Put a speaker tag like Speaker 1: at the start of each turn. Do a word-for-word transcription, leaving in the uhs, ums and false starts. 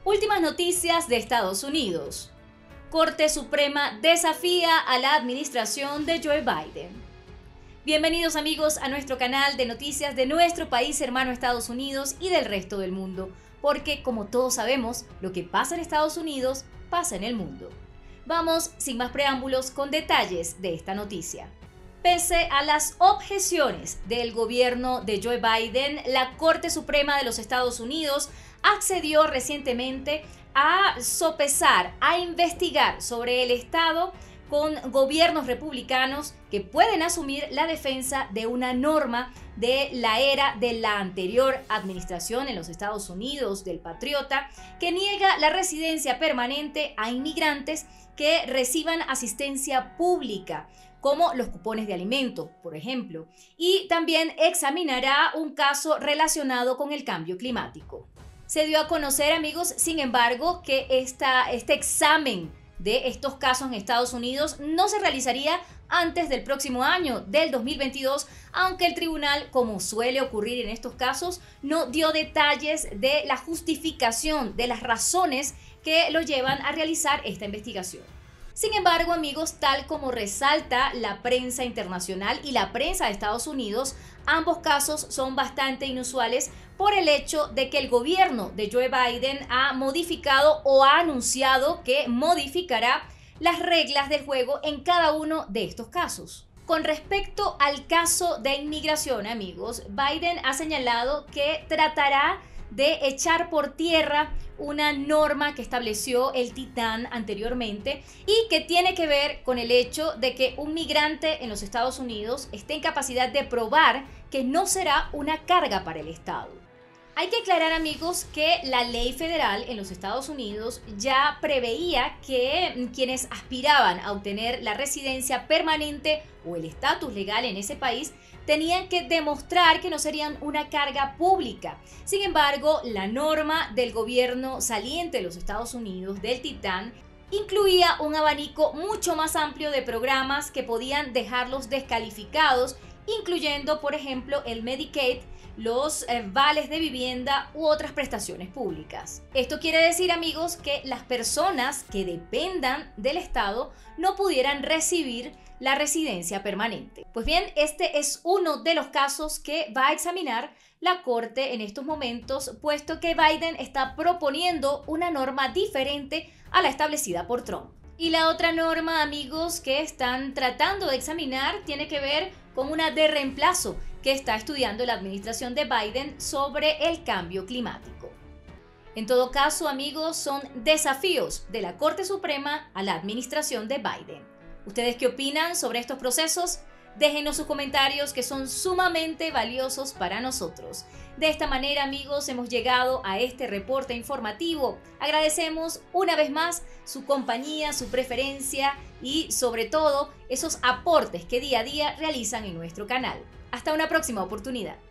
Speaker 1: Últimas noticias de Estados Unidos. Corte Suprema desafía a la administración de Joe Biden. Bienvenidos amigos a nuestro canal de noticias de nuestro país hermano Estados Unidos y del resto del mundo, porque como todos sabemos, lo que pasa en Estados Unidos pasa en el mundo. Vamos sin más preámbulos con detalles de esta noticia. Pese a las objeciones del gobierno de Joe Biden, la Corte Suprema de los Estados Unidos accedió recientemente a sopesar, a investigar sobre el Estado con gobiernos republicanos que pueden asumir la defensa de una norma de la era de la anterior administración en los Estados Unidos, del Patriota, que niega la residencia permanente a inmigrantes que reciban asistencia pública, como los cupones de alimento, por ejemplo, y también examinará un caso relacionado con el cambio climático. Se dio a conocer, amigos, sin embargo, que esta, este examen de estos casos en Estados Unidos no se realizaría antes del próximo año, del dos mil veintidós, aunque el tribunal, como suele ocurrir en estos casos, no dio detalles de la justificación, de las razones que lo llevan a realizar esta investigación. Sin embargo, amigos, tal como resalta la prensa internacional y la prensa de Estados Unidos, ambos casos son bastante inusuales por el hecho de que el gobierno de Joe Biden ha modificado o ha anunciado que modificará las reglas del juego en cada uno de estos casos. Con respecto al caso de inmigración, amigos, Biden ha señalado que tratará de echar por tierra una norma que estableció el Titán anteriormente y que tiene que ver con el hecho de que un migrante en los Estados Unidos esté en capacidad de probar que no será una carga para el Estado. Hay que aclarar, amigos, que la ley federal en los Estados Unidos ya preveía que quienes aspiraban a obtener la residencia permanente o el estatus legal en ese país tenían que demostrar que no serían una carga pública. Sin embargo, la norma del gobierno saliente de los Estados Unidos, del Titán, incluía un abanico mucho más amplio de programas que podían dejarlos descalificados, incluyendo, por ejemplo, el Medicaid, los eh, vales de vivienda u otras prestaciones públicas. Esto quiere decir, amigos, que las personas que dependan del Estado no pudieran recibir la residencia permanente. Pues bien, este es uno de los casos que va a examinar la Corte en estos momentos, puesto que Biden está proponiendo una norma diferente a la establecida por Trump. Y la otra norma, amigos, que están tratando de examinar tiene que ver con una de reemplazo que está estudiando la administración de Biden sobre el cambio climático. En todo caso, amigos, son desafíos de la Corte Suprema a la administración de Biden. ¿Ustedes qué opinan sobre estos procesos? Déjenos sus comentarios que son sumamente valiosos para nosotros. De esta manera, amigos, hemos llegado a este reporte informativo. Agradecemos una vez más su compañía, su preferencia y sobre todo esos aportes que día a día realizan en nuestro canal. Hasta una próxima oportunidad.